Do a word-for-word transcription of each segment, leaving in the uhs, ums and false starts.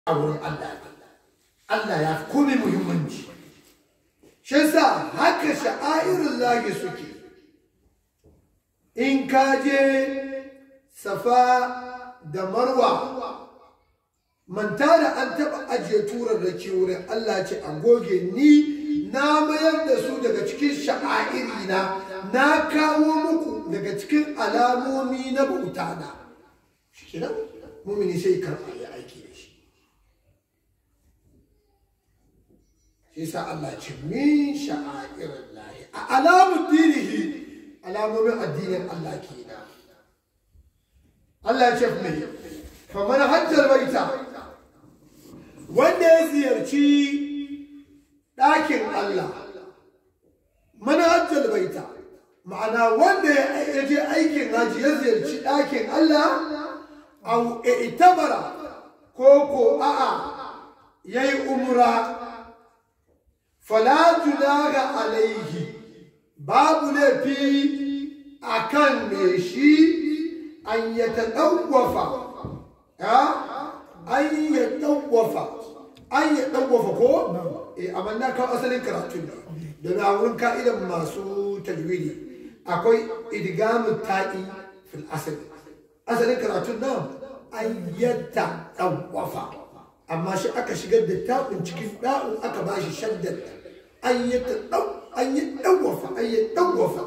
a wurin Allah Allah ya fi komai muhimmanci shi yasa haka sha'airun lahi suke in ka je safa da marwa manta da an taɓa ajiye turar da ke wurin Allah ce a goge ni na mayar da su daga cikin sha'airi na na kawo muku daga cikin alamomi na bauta na shi kenan mumini sai karɓa ya aiki da shi shi sa Allah ce min sha'airin lahi a alamun dinihi alamomin addinin Allah kenan Allah ya ce mai faman hajjar baita wanda ya ziyarci ɗakin Allah mana hajjar baita ma'ana wanda ya je aikin haji ya ziyarci ɗakin Allah au itamara ko ko a'a yayi umra fala junaha alaihi babu laifi akan me shi an yatadawwafa ha an yatadawwafa an yatadawwafa ko eh amma na kawo asalin karatu ne daga wurin ka'idan masu tajwidi akwai idgamu ta'i fil asl asalin karatun nan an yatadawwafa amma shi aka shigar da ta'un cikin da'un aka bashi shaddar an yatadaw an yatadawwafa an yatadawwafa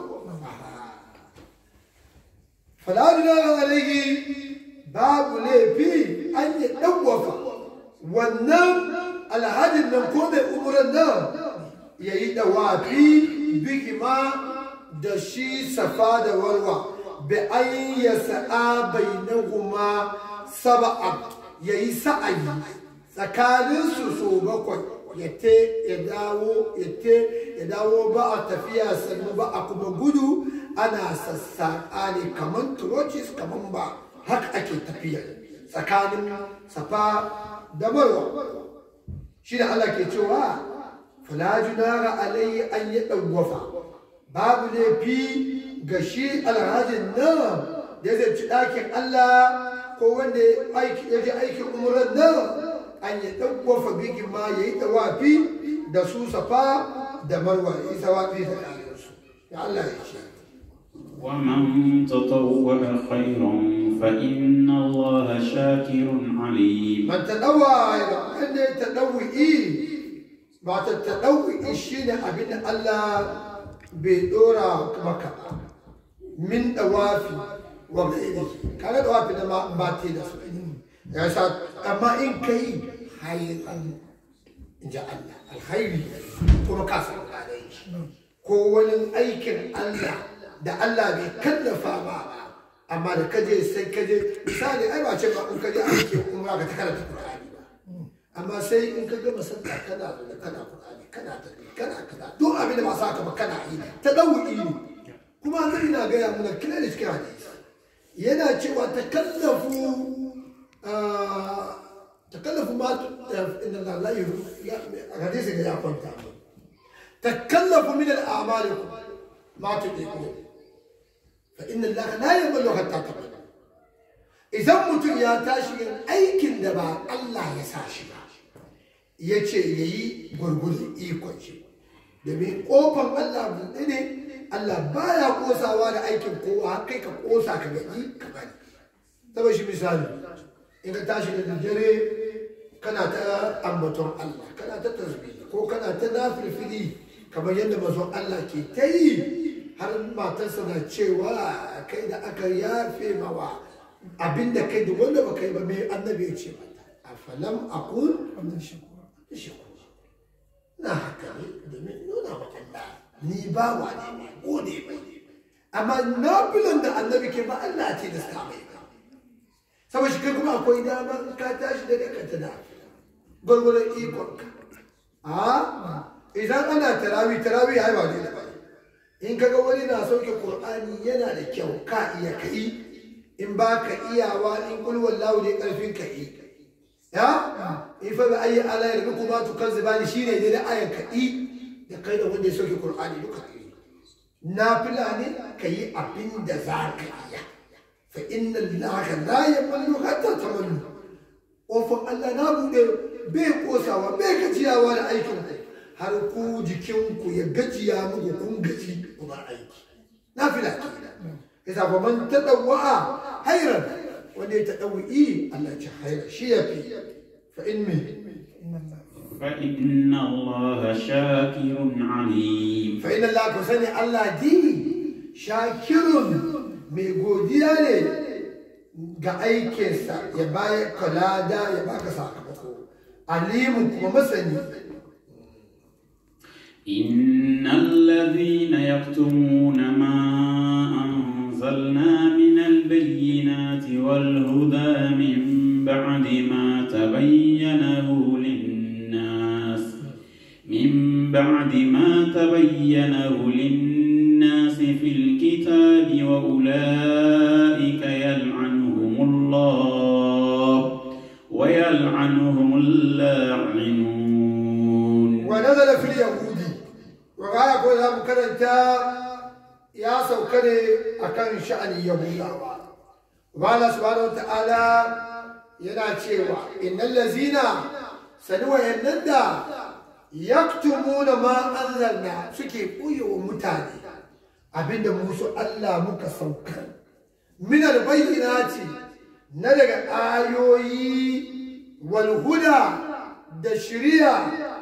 fala junaha alayhi babu laifi an yatadawwafa wannan alhajin nan ko mai umuran nan ya yi dawafi bigima da shi safa da warwa bi an ya sa'a bainahuma sab'a ya yi sa'ayi tsakaninsu so bakwai ya te ya dawo ya te ya dawo ba a tafiya sannu ba a kuma gudu ana sassaƙa ne kamar turocis kamar ba haka ake tafiya tsakanin safa da marwa shi da Allah ke cewa fala junaha alayhi an yadawwafa babu laifi ga shi alhajin nan da ya ci ɗakin Allah ko wanda ya je aikin umrar nan an yadawwafa bigi ma yayi tawafi da su safa da marwa yayi tawafi da kayansu ya Allah ya ce ومن تطوع خيرا فإن الله شاكر عليم من تطوع أن تطوعي بعد التطوع الشيء أبن الله بدورا مكة من دوافي وغيره كان دوافي ما باتي يا سات أما إن كي خيرا إن جاء الله الخير كما كاسر عليه كون أيكن الله da Allah bai kallafa ba amma da kaje sai kaje misali ai ba ce ba in kaje aiki umra ka ta karanta Qur'ani ba amma sai in ka gama sallah kana da kana Qur'ani kana ta kana kaza duk abin da ba sa ka ba kana yi ta dawu'i ne kuma annabi na ga ya muna kila da cikin hadisi yana cewa takallafu takallafu ma inna Allah la yuhibbu hadisi ga ya kwanta takallafu min al-a'malikum ma tudiku فإن الله لا يمل حتى تمل إذا متن يا تاشي أيكن دبا الله يساشي yace yayi gurgurun ikon shi domin kofar Allah buɗe ne Allah baya kosawa da aikin kowa kai ka kosa ka gaji ka bari saboda shi misali in ka tashi da dare kana ta ambaton Allah kana ta tasbih ko kana ta nafilfili kamar yadda mazon Allah ke ta yi har matarsa na cewa kai da aka yafe mawa abinda kai da wanda ba kai ba mai annabi ya ce mata a falam akun na haka ne domin nuna wa Allah ni ba wa ne mai gode mai amma nafilan da annabi ke ba Allah ce da suka mai ba saboda shi kai kuma akwai dama ka tashi da ka ta nafila gwargwaron ikonka a idan ana tarawi tarawi ya yi ba ne ba in kaga wani na sauke Qur'ani yana da kyau ka iya kai in ba ka iyawa in kul wallahu ne karfin ka yi ya in fa bi ayi ala yarbiku ma tukazzibani shine ne da ayan ka yi da kai da wanda ya sauke Qur'ani duka nafila ne kai abin da za ka iya fa inna allaha la yamallu hatta tamallu ƙofar Allah na buɗe bai ƙosawa bai gajiyawa da aikin ku har ku jikinku ya gajiya muku kun gaji ku bar aiki na fila ke yasa fa man tadawwa hayran wanda ya tadawwi Allah ya ci hayra shi yafi fa in min فإن الله شاكر عليم فإن الله كسني الله دي شاكر ميغوديا ne ga aikinsa ya baya kalada ya baka sakamako alimun kuma masani إن الذين يكتمون ما أنزلنا من البينات والهدى من بعد ما تبينه للناس من بعد ما تبينه للناس في الكتاب وأولئك يلعنهم الله ويلعنهم اللاعنون ونزل في اليهود وقال يقول لهم كرنتا يا سوكري أكن شأن اليهود وقال سبحانه وتعالى يناتشي إن الذين سنوى ينندى يكتمون ما أنزلنا سكي قوي ومتاني أبين موسو الله مكا سوكا من البينات نلقى آيوي والهدى دشريا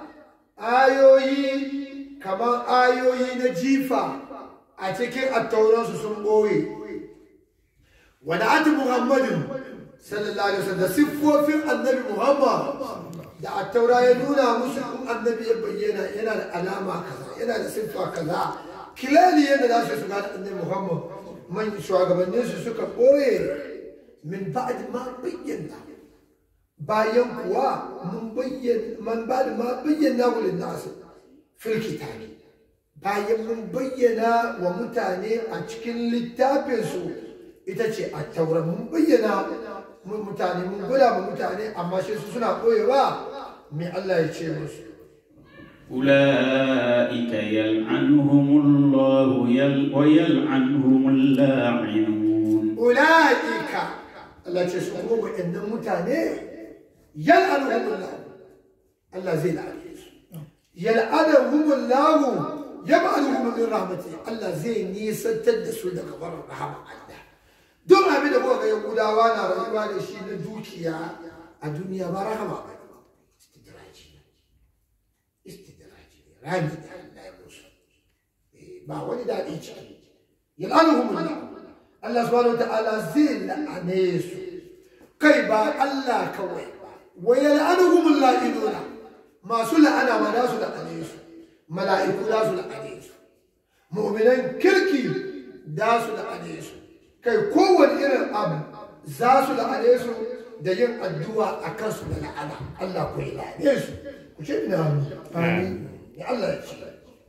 آيوي كما آيوي نجيفا أتكين التوراة سنبوي ونعت محمد صلى الله عليه وسلم سفوا في النبي محمد da a taura ya nuna musu in annabi ya bayyana yana da alama kaza yana da siffa kaza kilali yadda za su shiga da annabi Muhammad man shugabannin su suka koye min ba'd ma bayyana bayan kuwa mun bayyana man ba'd ma bayyana lin nas fil kitabi bayan mun bayyana wa mutane a cikin littafin su ita ce a taura mun bayyana mutane mun gula ma mutane amma shi su suna koyewa me Allah ya ce musu أولئك يلعنهم الله يل ويلعنهم اللاعنون أولئك الله تسمعوا إن متاني يلعنهم الله الله زين عليه يلعنهم الله يبعدهم من رحمته الله زين يستدسوا لكبر رحمة الله دون أبدا هو يقول وانا رأيوان شيء ندوكيا الدنيا ما رحمة استدراجي استدراجي رامي لا يبوس ما ولد عليك يلعنهم الله الله سبحانه وتعالى زين لعنيس كيبا الله كوي ويلعنهم الله إنونا ما سل أنا ما ناس لعنيس ملائكة ناس لعنيس مؤمنين كركي ناس لعنيس kai kowane irin abu za su la'ane su da yin addu'a a kansu da la'ana Allah ku yi la'ane su ku ce ina amin ya Allah ya ce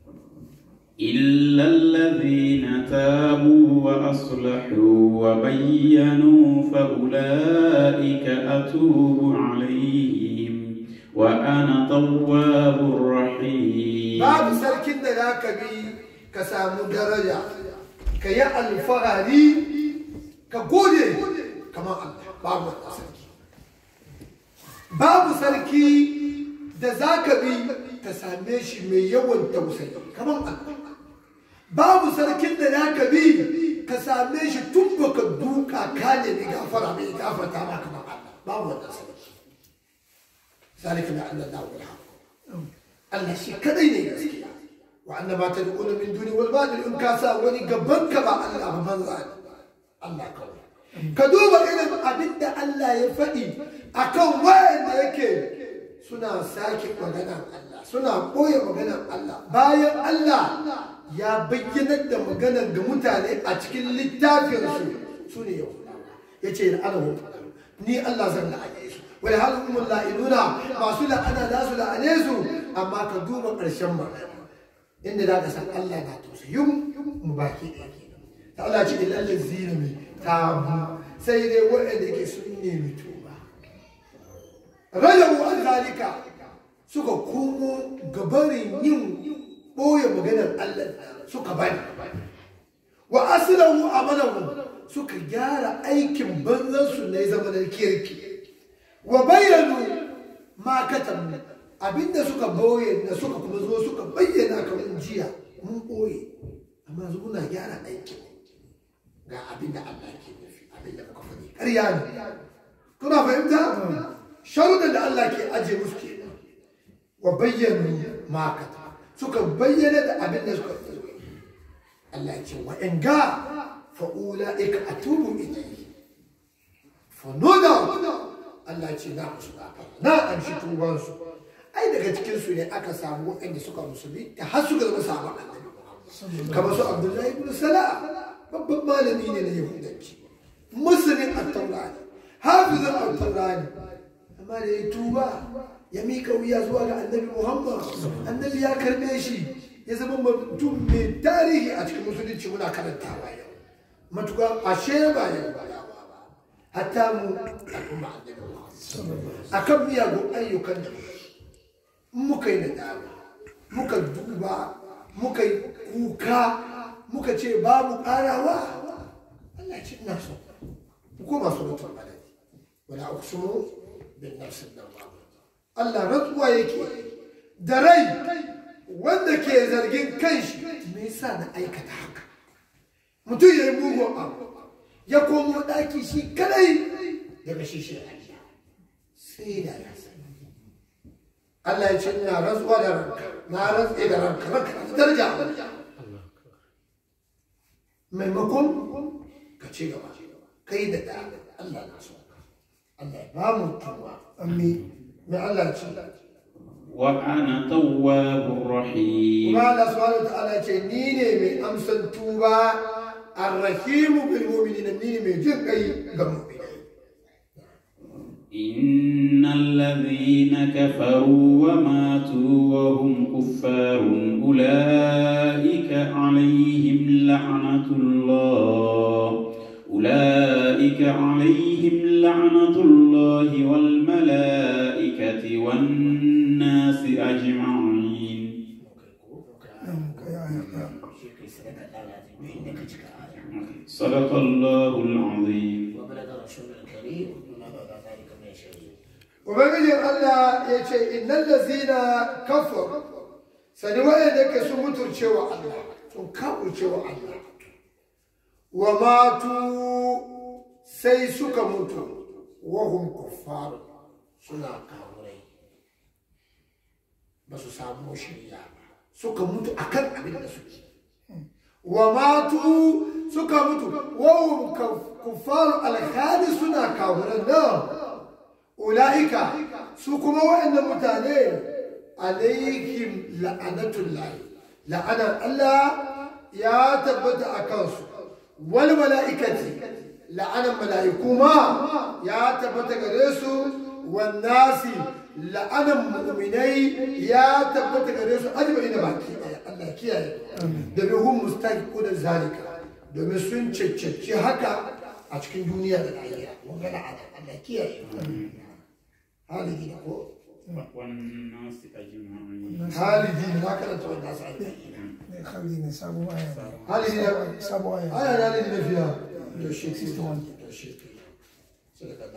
إلا الذين تابوا وأصلحوا وبينوا فأولئك أتوب عليهم وأنا تواب رحيم باب سلكن ذاك بي كسامو درجة كيا الفراري كقولي كما الله باب سلكي باب سلكي ذاك بي كساميش من يوم توسعي كما الله babu sarkin da naka bi ka same shi tun baka duka ka ne mai gafara mai gafarta maka ba babu wannan sarki zalika bi anna Allah wal haq Allah shi kadai ne gaskiya wa anna ma tad'una min duni wal batil in ka sa wani gaban ka ba Allah ba banza Allah kawai ka duba irin abinda Allah ya faɗi akan wayanda yake suna sake maganar Allah suna koya maganar Allah bayan Allah ya bayyanar da maganar ga mutane a cikin littafinsu su ne yau ya ce la'anahu ni Allah zan la'ane su wai hal humul la'inuna masu la'ana za su la'ane su amma ka duba ƙarshen magana inda za ka san Allah na tausayin mu baki ɗaya ta Allah ce ilal ladzina mai tabu sai dai waɗanda ke sun nemi tuba rajabu an zalika suka komo gabarin yin ɓoye maganar Allah suka bani wa aslahu amalahu suka gyara aikin banzansu na zama na kirki wa bayyanu ma katabu abinda suka boye da suka kuma zo suka bayyana kamar jiya mun boye amma yanzu muna gyara aikin ga abinda Allah ke nufi abinda muka faɗi ƙarya ne kuna fahimta sharuɗan da Allah ke aje musu kenan wa bayyanu ma katabu suka bayyana da abinda suka boye Allah ce wa in ga fa ulaika atubu ilayhi fa no doubt Allah ce na musu gafara na amshi tubansu ai daga cikin su ne aka samu waɗanda suka musulmi da har suka zama sabon annabi kamar su Abdullahi ibn Salam babban malami ne na Yahudanci musulmin at-Taurani hafizan at-Taurani amma da ya tuba ya mika wuya zuwa ga annabi Muhammad annabi ya karbe shi ya zama mutum mai tarihi a cikin musulunci muna karantawa yau matuƙa ashe ba yau ba hatta mu al'umma annabi akan miyagun ayyukan da muka yi nadama muka duba muka yi kuka muka ce babu ƙarawa Allah ce ina so ku koma suratul balad wala uqsimu bin nafsin lawwama Allah rantsuwa yake da rai wanda ke zargin kanshi me yasa na aikata haka mutum ya yi mugun abu ya komo ɗaki shi kadai daga shi shi Allah sai da ya sani Allah ya ce ina rantsuwa da ranka na rantse da ranka ranka da daraja maimakon ka ci gaba kai da da Allah na so Allah ya ba mu tuwa amin mai Allah ce وأنا تواب رحيم kuma Allah subhanahu wa ta'ala ce ni ne mai amsan tuba arrahimu bil mu'minina ni ne mai jin kai ga mu'minai إن الذين كفروا وماتوا وهم كفار أولئك عليهم لعنة الله أولئك عليهم لعنة الله والملائكة والناس أجمعين صدق الله العظيم وبلغ رسول الكريم ubangijin Allah ya ce innal lazina kafar sani wayanda ke sun muturcewa Allah sun kafurcewa Allah wa matu sai suka mutu wa hum kuffar suna kawurai ba su samu shirya ba suka mutu akan abin da suke wa matu suka mutu wa hum kuffar alhali suna kawuran nan ula'ika su kuma waɗannan mutane alaihim la'anatullahi la'anar Allah ya tabbata a kansu wal mala'ikati la'anar mala'iku ma ya tabbata gare su wan nasi la'anar mu'minai ya tabbata gare su ajma'i da baki ɗaya Allah kiyaye domin hum mustahiqu da zalika domin sun cancanci haka a cikin duniya da lahira mun ga la'ana Allah kiyaye halidina ko والناس أجمعين halidina na karanta wannan sai خليني سابوا آية halidina سابوا آية aya halidina fiya sixty-one to shi sai ka